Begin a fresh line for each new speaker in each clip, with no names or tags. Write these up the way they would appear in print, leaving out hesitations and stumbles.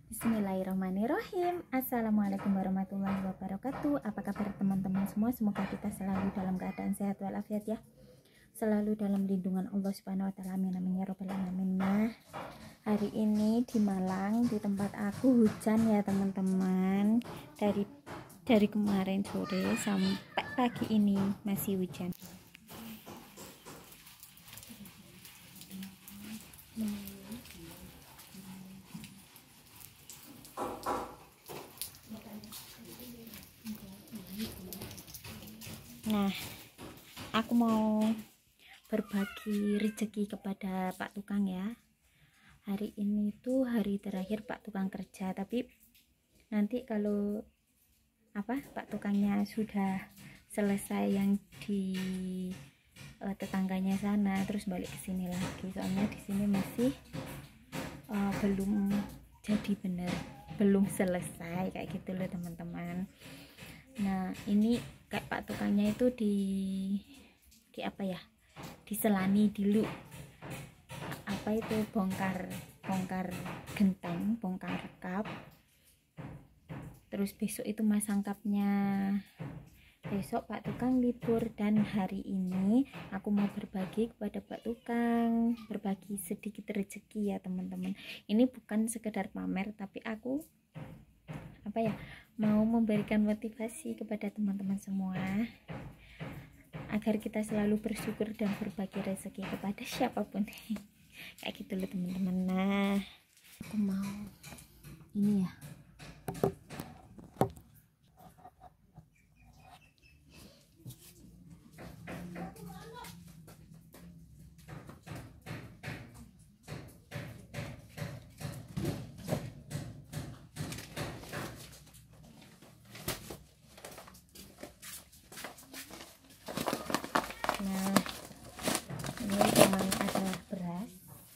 Bismillahirrahmanirrahim. Assalamualaikum warahmatullahi wabarakatuh. Apa kabar teman-teman semua? Semoga kita selalu dalam keadaan sehat walafiat ya. Selalu dalam lindungan Allah Subhanahu wa taala. Amin amin ya rabbal alamin. Nah, hari ini di Malang di tempat aku hujan ya teman-teman. Dari kemarin sore sampai pagi ini masih hujan. Nah, aku mau berbagi rezeki kepada Pak Tukang ya. Hari ini tuh hari terakhir Pak Tukang kerja, tapi nanti kalau Pak Tukangnya sudah selesai yang di tetangganya sana, terus balik ke sini lagi. Soalnya di sini masih belum jadi bener, belum selesai kayak gitu loh teman-teman. Nah, ini kayak Pak Tukangnya itu diselani dulu itu bongkar genteng, bongkar kap, terus besok itu masang kapnya. Besok Pak Tukang libur dan hari ini aku mau berbagi kepada Pak Tukang, berbagi sedikit rezeki ya teman-teman. Ini bukan sekedar pamer, tapi aku mau memberikan motivasi kepada teman-teman semua agar kita selalu bersyukur dan berbagi rezeki kepada siapapun. Kayak gitu loh teman-teman. Nah, aku mau ini ya, nah ini cuman ada beras,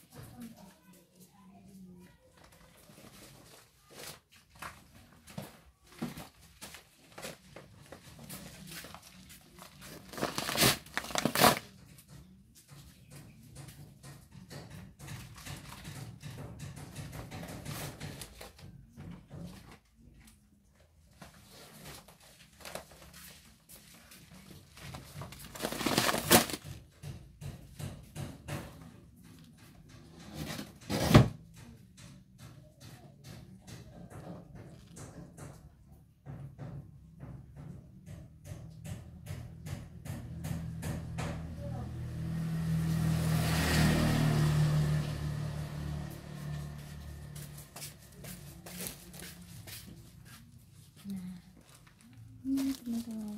teman-teman.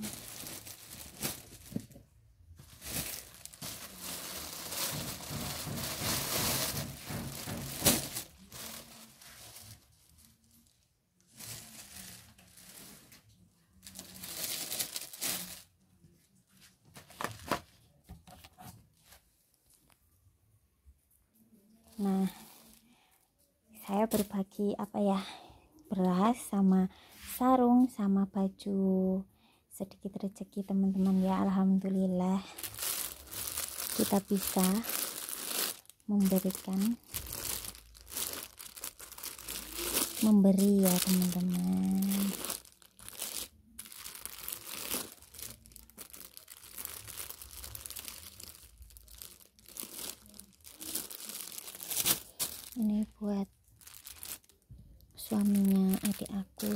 Nah, saya berbagi beras sama sarung sama baju, sedikit rezeki teman-teman ya. Alhamdulillah kita bisa memberi ya teman-teman. Ini buat suaminya adik aku.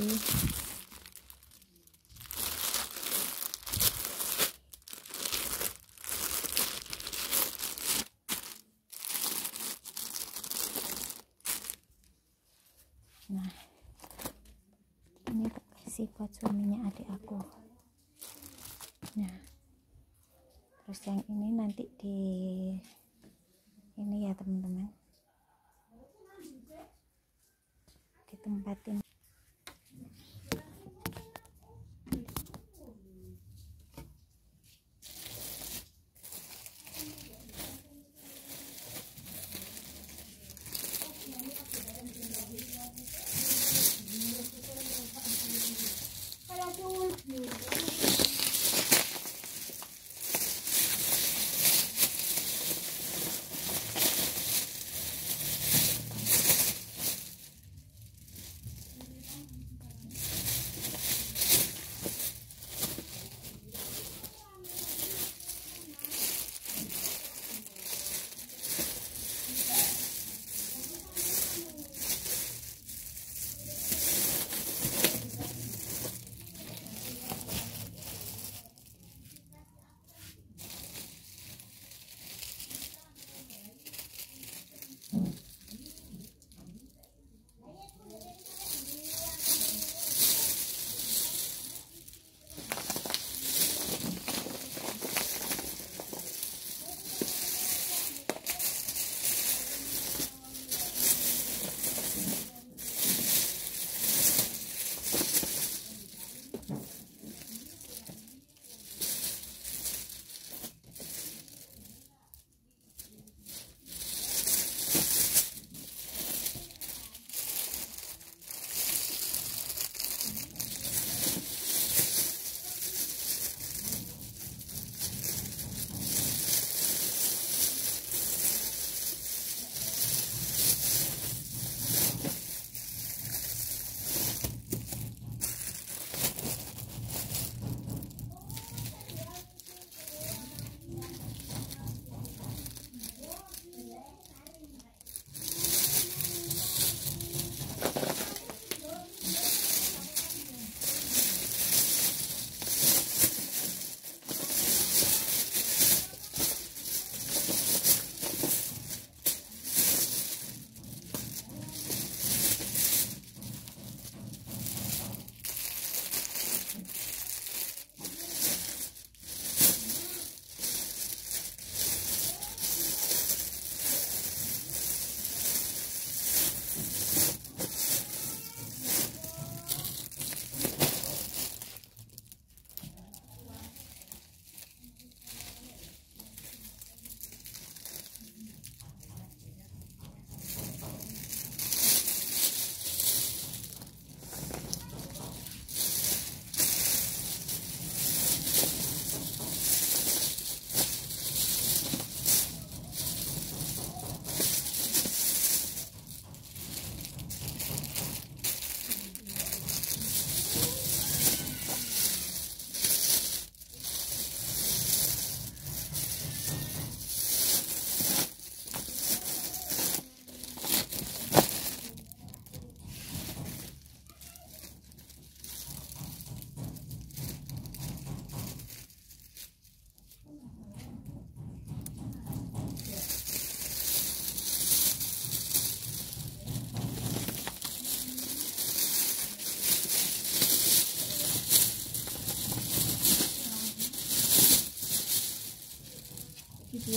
Nah, ini tak kasih buat suaminya adik aku. Nah, terus yang ini nanti ini ya teman-teman, ditempatin.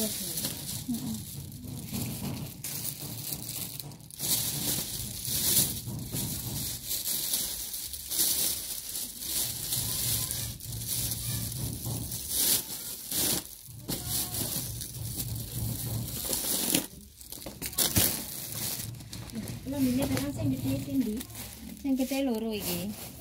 Lambene tekan sing gede ndi? Sing gede loro iki.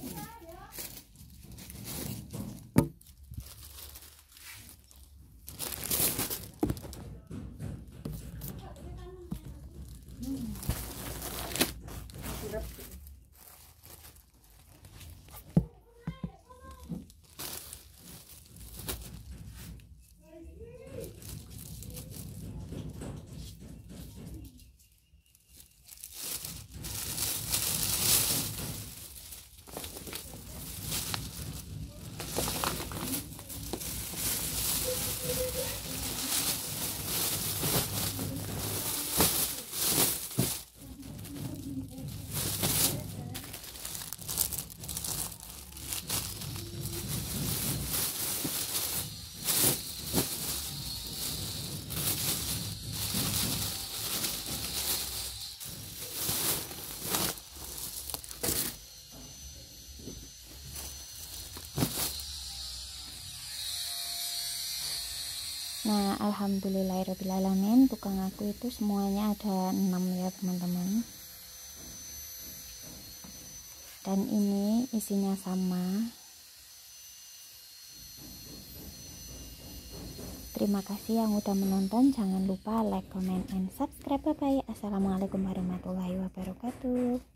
Nah, alhamdulillahirrahmanirrahim, tukang aku itu semuanya ada 6 ya teman-teman. Dan ini isinya sama. Terima kasih yang udah menonton. Jangan lupa like, comment, and subscribe. Bye bye. Assalamualaikum warahmatullahi wabarakatuh.